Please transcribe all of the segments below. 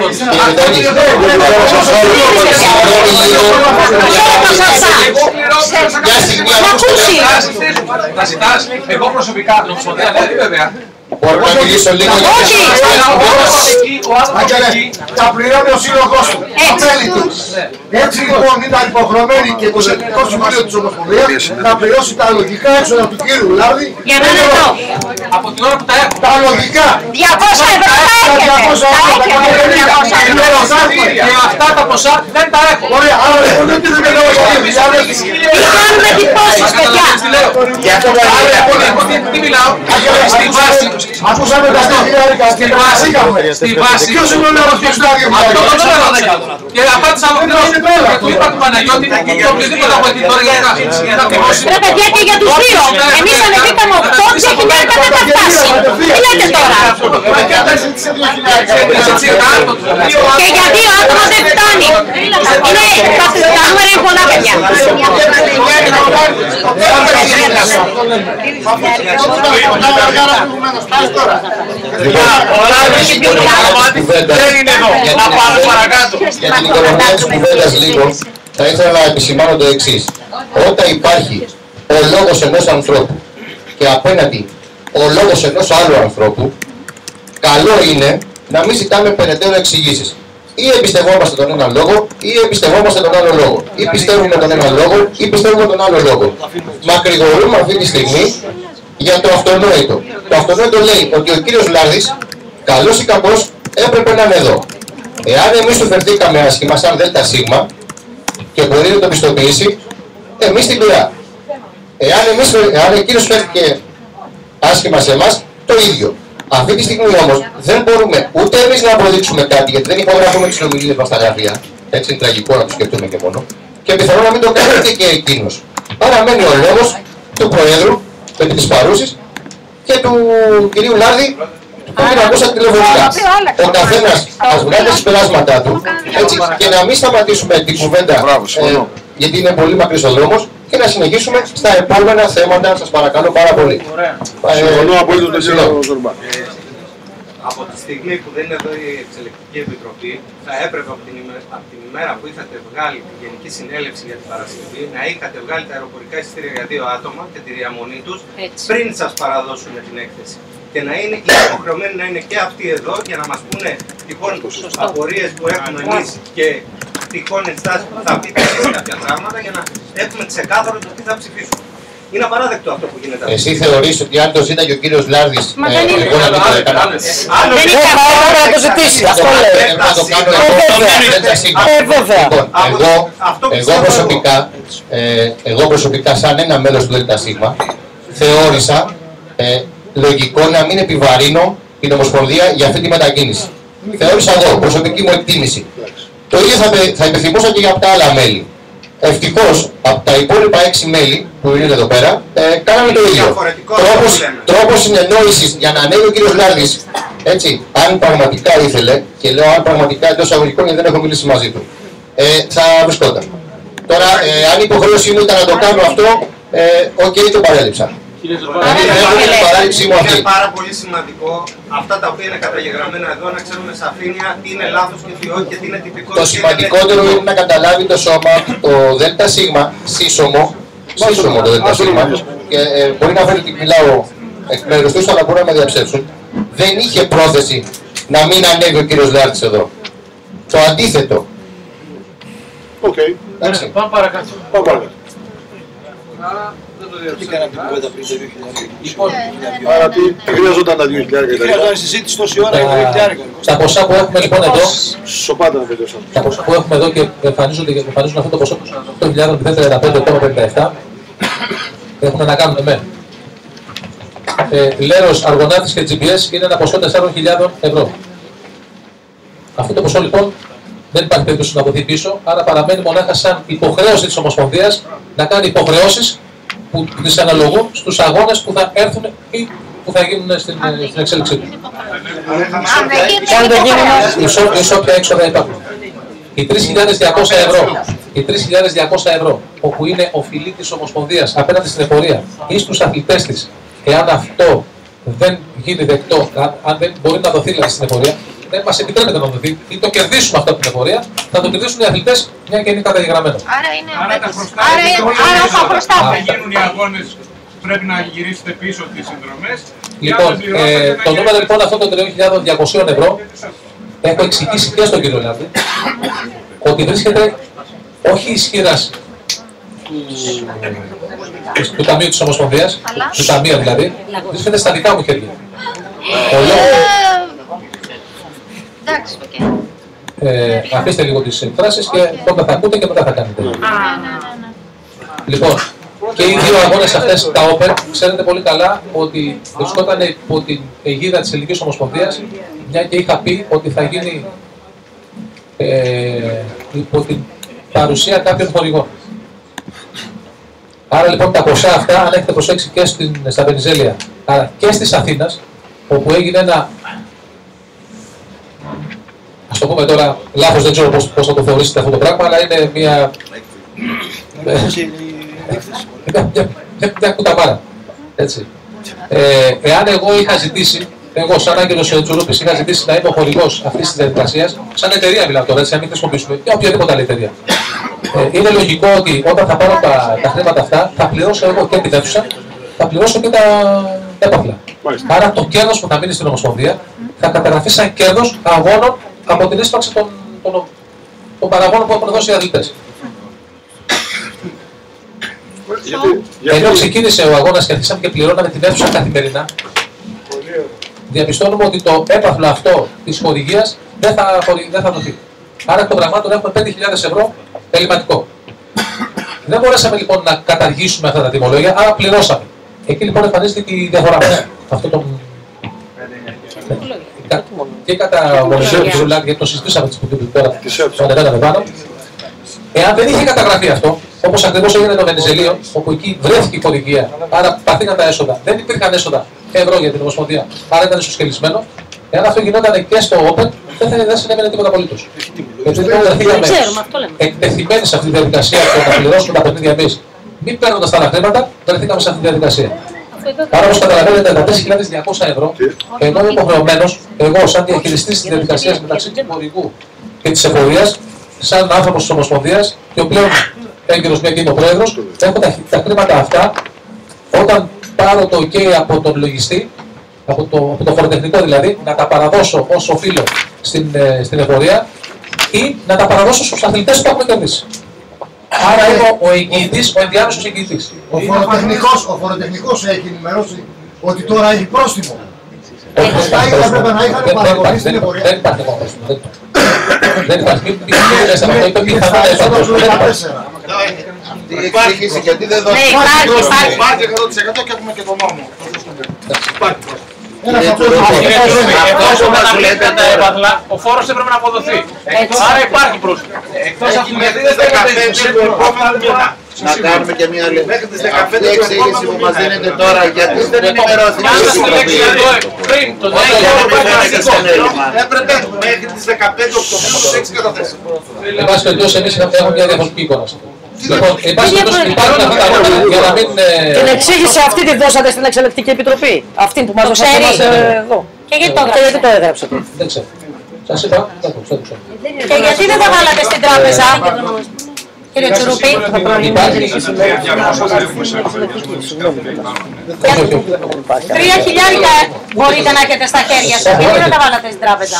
Θα ζητάς, εγώ προσωπικά, την Ομοσπονδία λέει βέβαια. Μπορώ να μιλήσω λίγο για θα πληρώνει ο σύλλογος του, τα μέλη του. Έτσι λοιπόν ήταν υποχρεωμένοι και το Ελληνικό Συμβούλιο της Ομοσπονδίας να πληρώσει τα λογικά έξοδα του κύριου Λάρδη. Για να είναι εδώ. Από την ώρα που τα έχω. Τα λογικά. 200 ευρώ Και αυτά τα ποσά δεν τα έχω. Ωραία, άρα δεν τι δεν λέω για τι κάνουμε εντυπώσεις, παιδιά. Τι μιλάω. Στη βάση. Ακούσαμε τα στοιχεία Στη βάση. Ποιος είναι ο νέος ποιος είναι ο νέος. Και απάντησα από την ώρα του είπα του Παναγιώτη και οποιοδήποτε από την τώρα Ρε παιδιά και για τους δύο. Εμείς ανεβήκαμε 8 και χιλιάρικα δεν θα φτάσει. Τι λέτε τώρα. Και για δύο άτομα δεν φτάνει. Τα νούμερα είναι πολλά παιδιά. δεν είναι εδώ. Να πάμε παρακάτω. Για την οικονομία της κουβέντας λίγο, θα ήθελα να επισημάνω το εξής. Όταν υπάρχει ο λόγος ενός ανθρώπου και απέναντι ο λόγος ενός άλλου ανθρώπου, καλό είναι να μην ζητάμε περαιτέρω εξηγήσεις. Ή εμπιστευόμαστε τον έναν λόγο, ή εμπιστευόμαστε τον άλλο λόγο. Ή πιστεύουμε τον έναν λόγο, ή πιστεύουμε τον άλλο λόγο. Μακρηγορούμε αυτή τη στιγμή για το αυτονόητο. Το αυτονόητο λέει ότι ο κύριος Λάρδης, καλός ή κακός, έπρεπε να είναι εδώ. Εάν εμείς του φερθήκαμε άσχημα σαν ΔΣ και μπορεί να το πιστοποιήσει, εμείς την πειρά. Εάν εκείνος φέρθηκε άσχημα σε εμάς, το ίδιο. Αυτή τη στιγμή όμως δεν μπορούμε ούτε εμείς να αποδείξουμε κάτι, γιατί δεν υπογράφουμε τις συνομιλίες μας στα γραφεία. Έτσι είναι τραγικό να το σκεφτούμε και μόνο. Και πιθανόν να μην το κάνει και εκείνος. Παραμένει ο λόγος του Προέδρου, επί της παρούσης, και του κυρίου Λάρδη, που την ακούσα τηλεφωνικά. Ο καθένας ας βγάλει τα συμπεράσματά του, έτσι, και να μην σταματήσουμε την κουβέντα, γιατί είναι πολύ μακρύς ο δρόμος, και να συνεχίσουμε στα επόμενα θέματα, σας παρακαλώ πάρα πολύ. Συμφωνώ απολύτως με τον Ζορμπά. Από τη στιγμή που δεν είναι εδώ η Εξελεκτική Επιτροπή, θα έπρεπε από την ημέρα που είχατε βγάλει τη Γενική Συνέλευση για την Παρασκευή να είχατε βγάλει τα αεροπορικά εισιτήρια για 2 άτομα και τη διαμονή τους πριν σας παραδώσουν την έκθεση. Και να είναι υποχρεωμένοι να είναι και αυτοί εδώ για να μας πούνε τυχόν απορίες που έχουμε εμείς και τυχόν ενστάσεις που θα πείτε εσείς κάποια πράγματα για να έχουμε ξεκάθαρο το τι θα ψηφίσουμε. Είναι απαράδεκτο αυτό που γίνεται. Εσύ θεωρείς ότι αν το ζήταγε ο κύριος Λάρδης, εγώ να μην το έκανα. Δεν είναι αυτό να το ζητήσει. Αυτό λέει. Να το κάνω εγώ προσωπικά σαν ένα μέλος του ΔΣ θεώρησα λογικό να μην επιβαρύνω την Ομοσπονδία για αυτή τη μετακίνηση. Θεώρησα εγώ, προσωπική μου εκτίμηση. Το ίδιο θα επιθυμούσα και για τα άλλα μέλη. Ευτυχώς, από τα υπόλοιπα 6 μέλη που είναι εδώ πέρα, κάναμε το ίδιο. Τρόπος συνεννόησης για να ανέβει ο κύριος Λάρδης, έτσι, αν πραγματικά ήθελε, και λέω αν πραγματικά εντός αγωγικών γιατί δεν έχω μιλήσει μαζί του, θα βρισκόταν. Τώρα, αν η υποχρέωσή μου ήταν να το κάνω αυτό, το παρέλειψα. Είναι πάρα πολύ σημαντικό αυτά τα οποία είναι καταγεγραμμένα εδώ να ξέρουμε σαφήνεια τι είναι λάθος και τι όχι και τι είναι τυπικό. Το σημαντικότερο είναι να καταλάβει το σώμα, το ΔΣ, σύσσωμο το ΔΣ, και μπορεί να φέρει ότι μιλάω εκ μέρους τους, αλλά μπορεί να με διαψεύσουν. Δεν είχε πρόθεση να μην ανέβει ο κύριος Λάρτης εδώ. Το αντίθετο. Οκ. Πάμε παρακάτω. Τι κάναμε την κουβέντα πριν το 2000. Άρα τι χρειαζόταν τα 2.000. Χρειαζόταν συζήτηση τόση ώρα για τα 2.000. Τα ποσά που έχουμε λοιπόν εδώ, Σοπάτα να τελειώσαμε. τα ποσά που έχουμε εδώ και εμφανίζουν αυτό το ποσό του 8.035,57 έχουν να κάνουν με Λέρος, Αργοναύτης και GPS είναι ένα ποσό 4.000 ευρώ. Αυτό το ποσό λοιπόν δεν υπάρχει περίπτωση να αποθεί πίσω, άρα παραμένει μονάχα σαν υποχρέωση της Ομοσπονδίας να κάνει υποχρεώσεις που τις αναλογούν στους αγώνες που θα έρθουν ή που θα γίνουν στην εξέλιξή του. Εις όποια έξοδα υπάρχουν. Οι 3.200 ευρώ, όπου είναι οφειλή της Ομοσπονδίας απέναντι στην εφορία ή στους αθλητές της, εάν αυτό δεν γίνει δεκτό, αν δεν μπορεί να δοθεί δηλαδή στην εφορία, δεν μας επιτρέπεται να δοθεί ή το κερδίσουμε αυτό από την εφορία, θα το κερδίσουν οι αθλητές, μια και είναι καταγεγραμμένο. Άρα είναι απέτηση. Άρα θα χρωστάμε. Αν γίνουν οι αγώνες, πρέπει να γυρίσετε πίσω τις συνδρομές. Λοιπόν, το νούμερο λοιπόν αυτό των 3.200 ευρώ έχω εξηγήσει και στον κύριο Λάρτη ότι βρίσκεται όχι ισχυράς του Ταμείου της Ομοσπονδίας, του Ταμείου δηλαδή, βρίσκεται στα δικά μου χέρια. Εντάξει, οκ. Αφήστε λίγο τις εκφράσεις και τότε θα ακούτε και μετά θα κάνετε. Λοιπόν, και οι δύο αγώνες αυτές, τα Open, ξέρετε πολύ καλά ότι βρισκόταν υπό την αιγίδα της Ελληνικής Ομοσπονδίας, μια και είχα πει ότι θα γίνει υπό την παρουσία κάποιων χορηγών. Άρα λοιπόν τα ποσά αυτά, αν έχετε προσέξει και στα Βενιζέλια, αλλά και στις Αθήνας, όπου έγινε ένα, ας το πούμε τώρα, λάθος, δεν ξέρω πώς θα το θεωρήσετε αυτό το πράγμα, αλλά είναι μια κουταμάρα. Έτσι. Εάν εγώ είχα ζητήσει, εγώ σαν Άγγελος Τσουρούπης είχα ζητήσει να είμαι ο χορηγός αυτής της διαδικασίας, σαν εταιρεία μιλάω τώρα, έτσι, να μην χρησιμοποιήσουμε για οποιαδήποτε άλλη εταιρεία. Είναι λογικό ότι όταν θα πάρω τα χρήματα αυτά, θα πληρώσω εγώ και την αίθουσα, θα πληρώσω και τα έπαθλα. Άρα το κέρδος που θα μείνει στην Ομοσπονδία θα καταγραφεί σαν κέρδος αγώνων από την ίσπραξη των παραγώνων που έχουν δώσει οι αθλητές. Ενώ ξεκίνησε ο αγώνας και αρχίσαμε και πληρώναμε την αίθουσα καθημερινά, διαπιστώνουμε ότι το έπαθλο αυτό της χορηγίας δεν θα δοθεί. Άρα το πραγμάτων έχουμε 5.000 ευρώ ελληματικό. Δεν μπορέσαμε λοιπόν να καταργήσουμε αυτά τα τιμολόγια, άρα πληρώσαμε. Εκεί λοιπόν εμφανίζεται και η διαφορά μας. Αυτό το... Και κατά μονοσία του Ζουλάκη, γιατί το συζητήσαμε τώρα, το ανεβαίναμε πάνω. Εάν δεν είχε καταγραφεί αυτό, όπως ακριβώς έγινε το Βενιζελίο, όπου εκεί βρέθηκε η χορηγία, άρα παθήκαν τα έσοδα, δεν υπήρχαν έσοδα ευρώ για την Ομοσπονδία, άρα ήταν ισοσκελισμένο. Εάν αυτό γινόταν και στο Open, δεν συνέβαινε τίποτα απολύτως. Γιατί δεν βρεθήκαμε εκτεθειμένοι σε αυτή τη διαδικασία και να πληρώσουμε τα παιχνίδια εμείς, μην παίρνοντας τα χρήματα, βρεθήκαμε σε αυτή τη διαδικασία. Άρα, όπως καταλαβαίνετε, τα 4.200 ευρώ, ενώ είμαι υποχρεωμένος, εγώ σαν διαχειριστής της διαδικασίας μεταξύ του χορηγού και της εφορίας, σαν άνθρωπος της Ομοσπονδίας, και ο πλέον έγκυρος μια και είμαι ο πρόεδρος, έχω τα χρήματα αυτά όταν πάρω το OK από τον λογιστή, από το φοροτεχνικό δηλαδή, να τα παραδώσω ως οφείλω στην εφορία ή να τα παραδώσω στους αθλητές που έχουν κερδίσει. Άρα είμαι ο εγγυητής, ο ενδιάμεσος εγγυητής. Ο φοροτεχνικός έχει ενημερώσει ότι τώρα έχει πρόστιμο. Αυτά έπρεπε να είχαν παραγωγή στην εφορία. Δεν υπάρχει ακόμα πρόστιμο. Δεν υπάρχει. Μην πειράζει αυτό, είπε πιθανά έσοδα. Υπάρχει, γιατί δεν δώσει. Υπάρχει 100% και έχουμε και τον νόμο. Υπάρχει. Εφόσον μεταφύγεται τα έπαθλα, ο φόρος έπρεπε να αποδοθεί. Άρα υπάρχει πρόστιμο. Εκτός από γιατί δεν 15 να κάνουμε και μια άλλη εξήγηση που μας δίνετε τώρα, γιατί δεν ενημερώθηκε η Επιτροπή. Έπρεπε μέχρι τις 15 Οκτωβρίου να έχεις καταθέσει. Εν πάση περιπτώσει, εμείς έχουμε μια διαφορετική εικόνα. Λοιπόν, υπάρχουν αυτά τα λόγια για να μην... Την εξήγηση αυτή τη δώσατε στην Εξελεκτική Επιτροπή. Αυτή που μας δώσατε εδώ. Και γιατί το έγραψατε. Δεν ξέρω. Σας είπα, δεν το ξέρω. Και γιατί δεν τα βάλατε στην τράπεζα, κύριε Τσουρούπη. 3.000 μπορείτε να έχετε στα χέρια σας. Γιατί δεν τα βάλατε στην τράπεζα.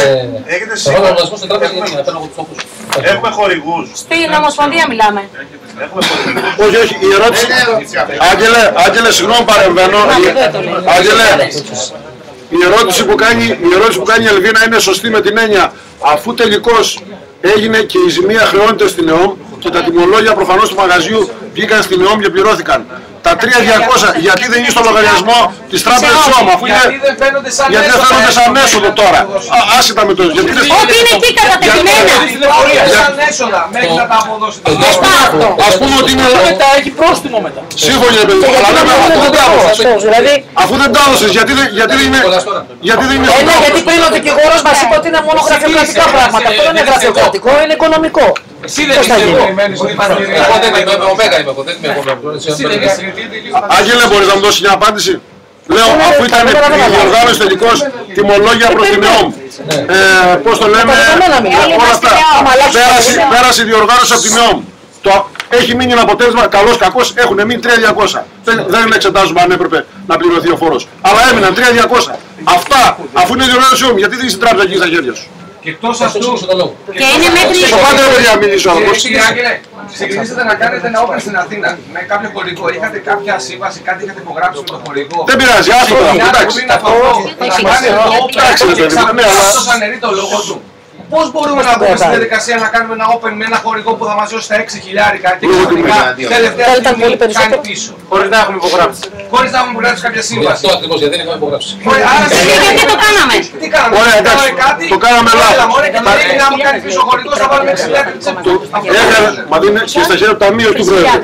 Έχουμε χορηγούς. Στην Ομοσπονδία μιλάμε. Όχι, όχι, η ερώτηση... Άγγελε, συγγνώμη παρεμβαίνω. Άγγελε, η ερώτηση που κάνει η Ελβίνα είναι σωστή με την έννοια, αφού τελικώς έγινε και η ζημία χρεώνεται στην ΕΟΜ και τα τιμολόγια προφανώς του μαγαζιού βγήκαν στην ΕΟΜ και πληρώθηκαν. Τα 3.200 γιατί δεν είναι στο λογαριασμό της τράπεζας της ΕΟΜ, αφού Γιατί δεν φαίνονται σαν έσοδο τώρα. Άσχετα με το... Ό,τι είναι εκεί κατατεθειμένα. Σαν έσοδα μέχρι να τα αποδώσει. Ας πούμε ότι είναι... Μετά έχει πρόστιμο μετά. Σύμφωνοι ρε παιδί, αλλά αφού δεν τα έδωσες, γιατί δεν είναι... Γιατί πριν ο δικηγόρος μας είπε ότι είναι μόνο γραφειοκρατικά πράγματα. Αυτό δεν είναι γραφειοκρατικό, είναι οικονομικό. Εσύ δεν είσαι περιμένεις ότι θα γίνει. Εγώ δεν είμαι, Ωμέγα είμαι εγώ, δεν είμαι εγώ. Άγγελε, μπορείς να μου δώσεις μια απάντηση. Λέω, αφού ήταν η διοργάνωση τελικώς τιμολόγια προς την ΕΟΜ. Πώς το λέμε, όλα αυτά. Πέρασε η διοργάνωση από την ΕΟΜ. Έχει μείνει ένα αποτέλεσμα, καλός κακός, έχουν μείνει 3.200. Δεν εξετάζουμε αν έπρεπε να πληρωθεί ο φόρος. Αλλά έμειναν 3.200. Αυτά, αφού είναι η διοργάνωση ΕΟΜ, γιατί δεν είσαι τράπεζα εκεί στα χέρια σου. Και εκτός αυτού, Και είναι μέχρι... Στο πάντα παιδιά μιλήσω. κύριε Άγγελε, ξεκινήσατε να κάνετε ένα όπεν στην Αθήνα με κάποιο χορηγό. Είχατε κάποια σύμβαση, κάτι είχατε υπογράψει με τον χορηγό. Δεν πειράζει, άστο τώρα, εντάξει. Αυτό αναιρεί το λόγο του. Πώς μπορούμε να μπούμε στη διαδικασία να κάνουμε ένα open με ένα χορηγό που θα μας δώσει τα 6 χιλιάρικα και ξαφνικά τελευταία στιγμή κάνει πίσω. Χωρίς να έχουμε υπογράψει. Χωρίς να έχουμε υπογράψει κάποια σύμβαση. Αυτό ακριβώς, γιατί δεν έχουμε υπογράψει. Γιατί το κάναμε. Τι κάναμε, ωραία, εντάξει, το κάναμε λάθος. Και να μην άμα κάνει πίσω ο χορηγός θα βάλουμε 6 χιλιάρικα τσέπη. Μα είναι και στα χέρια του ταμείου του Πρόεδρου.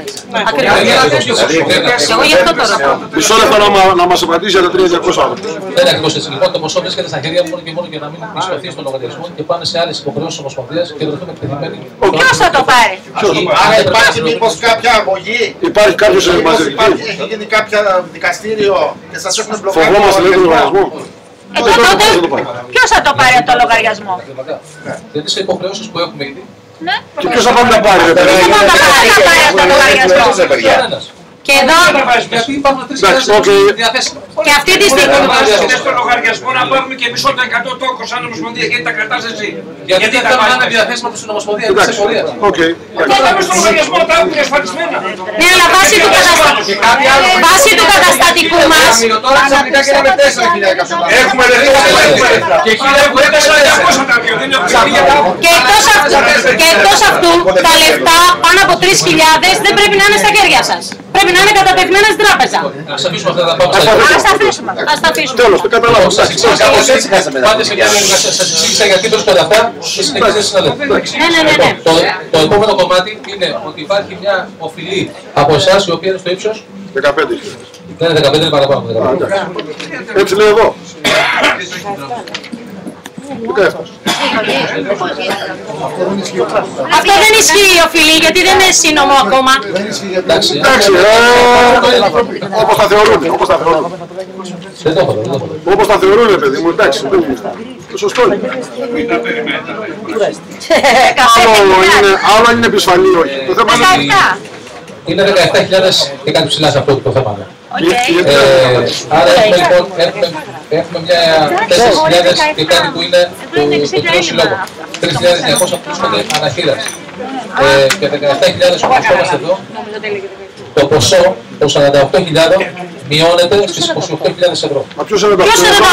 Εγώ γι' αυτό το ρωτώ. Μισό λεπτό να μας απαντήσει για τα 3.200 άτομα. Δεν είναι ακριβώς έτσι. Λοιπόν, το ποσό βρίσκεται στα χέρια μου μόνο και μόνο για να μην εισρωθεί στον λογαριασμό και πάνε σε άλλες υποχρεώσεις της Ομοσπονδίας και βρεθούμε εκτεθειμένοι. Ποιος θα το πάρει. Άρα υπάρχει μήπως κάποια αγωγή? Υπάρχει κάποιος Έχει γίνει κάποιο δικαστήριο και σας έχουν μπλοκάρει? Φοβόμαστε λέει τον λογαριασμό. Τότε ποιος θα το πάρει από το λογαριασμό. Γιατί σε υποχρεώσεις που έχουμε ήδη. Και ποιος θα πάει να πάρει ρε παιδί. Ποιος θα πάρει από το λογαριασμό. Και εδώ, Γιατί υπάρχουν 3.000 διαθέσιμα. και αυτή τη στιγμή. Είναι στο λογαριασμό να πάρουμε και εμείς όταν 100 τόκο σαν Ομοσπονδία, γιατί τα κρατάς εσύ. Γιατί δεν θέλουμε να είναι διαθέσιμα στην Ομοσπονδία, είναι σε πορεία. Οκ. Και λέμε στο λογαριασμό τα έχουν ασφαλισμένα. Ναι, αλλά βάσει του καταστατικού μας. Τώρα ξαφνικά γίναμε 4 χιλιάρικα. Έχουμε λεφτά και 1.200 τα πιο, δεν έχουμε. Και εκτός αυτού, τα λεφτά πάνω από 3.000 δεν πρέπει να είναι στα χέρια σας. Πρέπει να είναι κατατεθειμένα στην τράπεζα. Ας αφήσουμε αυτά τα πάμε Ας τα αφήσουμε. Τέλος, το καταλάβω. Πάτε σε μια διαδικασία, σας εξήγησα γιατί βρίσκονται αυτά και συνεχίζετε συναδέλφοι. Ναι. Το επόμενο κομμάτι είναι ότι υπάρχει μια οφειλή από εσάς η οποία είναι στο ύψος. 15.000. Δεν είναι 15, είναι παραπάνω. Έτσι λέει εδώ. 17. Αυτό δεν ισχύει οφειλή γιατί δεν είναι σύνομο ακόμα. Εντάξει, Όπως τα θεωρούν. δεν το έχω. Όπως τα θεωρούν, παιδί μου, εντάξει. Σωστό είναι. Άλλο αν είναι επισφαλή ή όχι. Το θέμα είναι... Είναι 17.000 και κάτι ψηλά σε αυτό το θέμα. Άρα έχουμε μια 4.000 και κάτι που είναι το κοινό συλλόγο. 3.200 που βρίσκονται αναχείραση. Και 17.000 που βρισκόμαστε εδώ, το ποσό, το 48.000, μειώνεται στις 28.000 ευρώ. Ποιος είναι το 55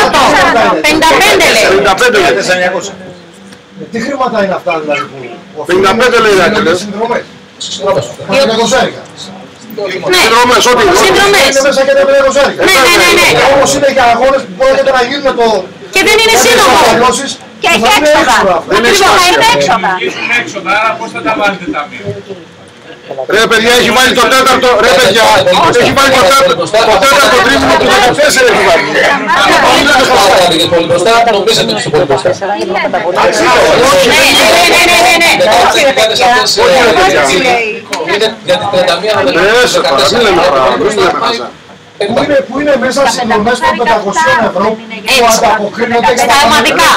λέει. 55 Τι χρήματα είναι αυτά δηλαδή που... 55 λέει Άκελε. Συνδρομές. Συνδρομές. Συνδρομές, ό,τι Συνδρομές. Είναι μέσα και τα 500. Ναι. Όμως είναι για αγώνες που μπορείτε να γίνουν το... Και δεν είναι σύνομο. Και έχει έξοδα. Ακριβώς, θα είναι έξοδα. Έχουν έξοδα, άρα πώς θα τα βάλετε ταμείο. Ρε παιδιά, έχει βάλει το τέταρτο, ρε παιδιά, έχει βάλει το τέταρτο τρίμηνο του 14 έχει βάλει. Είναι πολύ μπροστά, νομίζετε ότι είναι πολύ μπροστά. Ναι. Είναι για την 31 Που είναι μέσα στις συνδρομές των 500 ευρώ που ανταποκρίνονται και Στα ομαδικά.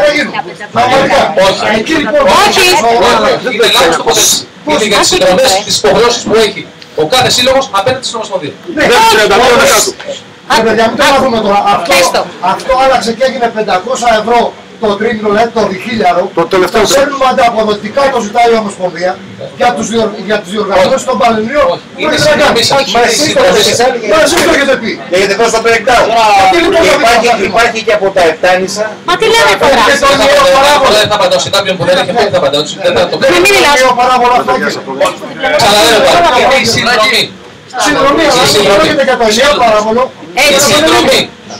Όχι. Εκεί λοιπόν... Όχι. Είναι λάθος το ποτέ. Είναι για τις συνδρομές, τις υποχρεώσεις που έχει ο κάθε σύλλογος απέναντι στην Ομοσπονδία. Δεν 32 δεκάτου. Παιδιά, μην το μάθουμε τώρα. Αυτό άλλαξε και έγινε 500 ευρώ το τρίμηνο, δηλαδή το διχίλιαρο. Το τελευταίο Το σέρνουμε ανταποδοτικά, το ζητάει η Ομοσπονδία για τους διοργανώσεις των Πανελληνίων. Είναι συνδρομή σας. Μαζί το έχετε πει. Έχετε δώσει το breakdown. Υπάρχει και από τα Επτάνησα. Μα τι λέμε τώρα. Δεν θα απαντώ σε κάποιον που δεν έχει αυτή, θα απαντώ. Δεν θα το Μην μιλάς. ξαναλέω πάλι. Είναι η συνδρομή. Συνδρομή, πρόκειται για το ενιαίο παράβολο. Η συνδρομή.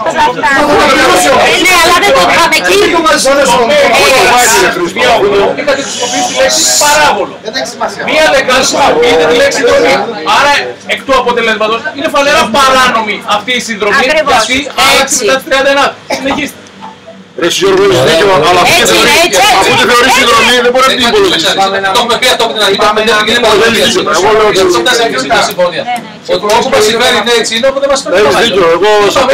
Ναι, αλλά δεν το είχαμε εκεί. Είχατε χρησιμοποιήσει τη λέξη παράβολο. Μία δεν χρησιμοποιείτε τη λέξη συνδρομή. Άρα, εκ του αποτελέσματος, είναι φανερά παράνομη αυτή η συνδρομή. Γιατί άλλαξε μετά τις 39. Συνεχίστε. Ρε Γιώργο, έχεις δίκιο, αλλά αφού τη θεωρείς συνδρομή δεν μπορεί να τι υπολογίζει. Το έχουμε πει αυτό με την αρχή, το έχουμε πει και είναι παραδοχή. Γιατί φτάσει αυτή τη συμφωνία. Όπου μας συμφέρει είναι έτσι, είναι όπου δεν μας φέρνει. Έχεις δίκιο, εγώ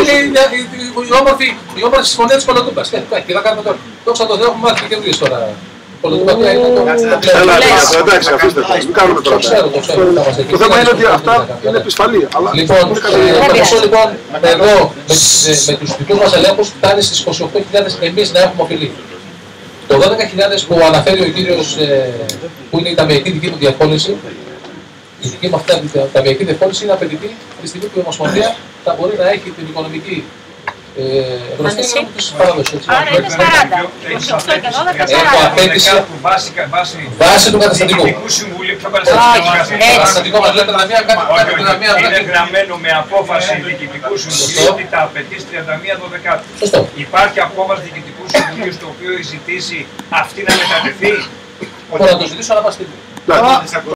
η όμορφη συμφωνία της Κολοτούμπας. Και θα κάνουμε τώρα. Δόξα τω Θεώ, έχουμε μάθει και καινούργιες τώρα. Κολοτούμπα πια είναι το εντάξει, αφήστε το. Μην κάνουμε τώρα. Το θέμα είναι ότι αυτά είναι επισφαλή. Λοιπόν, το ποσό λοιπόν εδώ με τους δικούς μας ελέγχους φτάνει στις 28.000 εμείς να έχουμε οφειλεί. Το 12.000 που αναφέρει ο κύριος που είναι η ταμιακή δική μου διευκόλυνση, η δική μου αυτή ταμιακή διευκόλυνση είναι απαιτητή τη στιγμή που η Ομοσπονδία θα μπορεί να έχει την οικονομική γνωστή της παράδοσης. Άρα είναι 40. 28 και 12, 40. Έχω απέτηση βάση του καταστατικού. Καταστατικό μας λέτε να είναι γραμμένο με απόφαση διοικητικού συμβουλίου ότι τα απαιτεί 31/12. Υπάρχει απόφαση διοικητικού συμβουλίου στο οποίο έχει ζητήσει αυτή να μετατεθεί. Μπορώ να το ζητήσω, αλλά πας